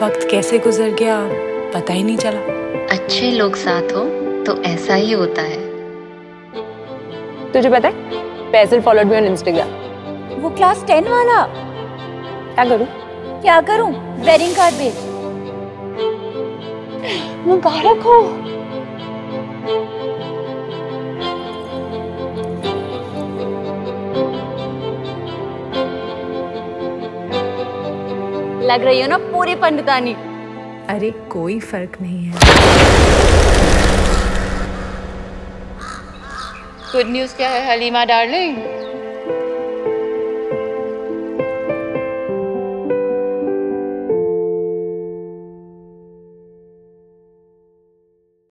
वक्त कैसे गुजर गया पता ही नहीं चला। अच्छे लोग साथ हो तो ऐसा ही होता है। तुझे पता है Faizal followed me on Instagram. वो क्लास 10 वाला। क्या करूं? वेडिंग कार्ड भेज। मुबारक हो। लग रही हो ना पूरी पंडितानी। अरे कोई फर्क नहीं है। गुड न्यूज़ क्या है हलीमा डार्लिंग?